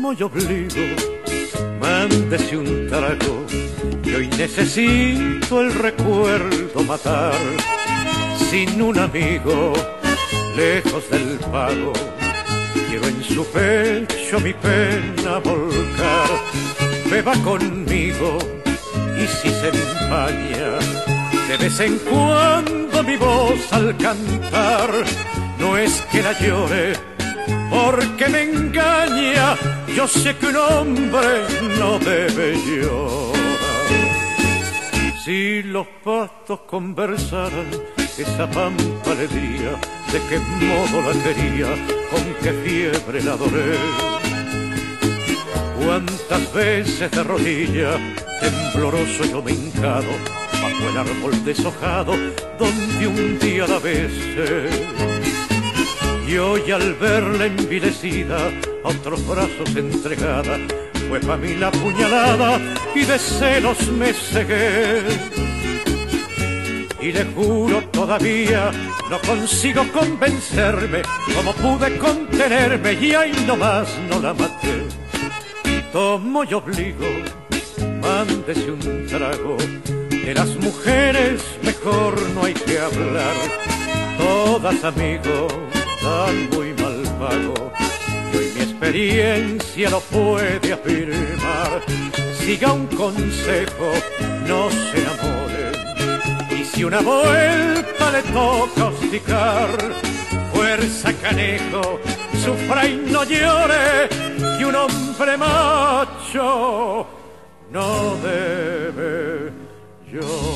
tomo y obligo, mándese un trago, que hoy necesito el recuerdo matar. Sin un amigo, lejos del pago, quiero en su pecho mi pena volcar. Beba conmigo y si se empaña, de vez en cuando mi voz al cantar, no es que la llore porque me engaña, yo sé que un hombre no debe llorar. Si los pastos conversaran, esa pampa le diría de qué modo la quería, con qué fiebre la adoré. Cuántas veces de rodilla, tembloroso yo me he hincado bajo el árbol deshojado donde un día la besé. Y hoy al verla envilecida, a otros brazos entregada, fue pa' mí la puñalada y de celos me cegué. Y le juro todavía, no consigo convencerme cómo pude contenerme y ahí nomás no la maté. Tomo y obligo, mándese un trago, de las mujeres mejor no hay que hablar. Todas, amigo, dan muy mal pago, y hoy mi experiencia lo puede afirmar. Siga un consejo, no se enamore, y si una vuelta le toca hostigar, fuerza canejo, sufra y no llore, que un hombre macho no debe llorar.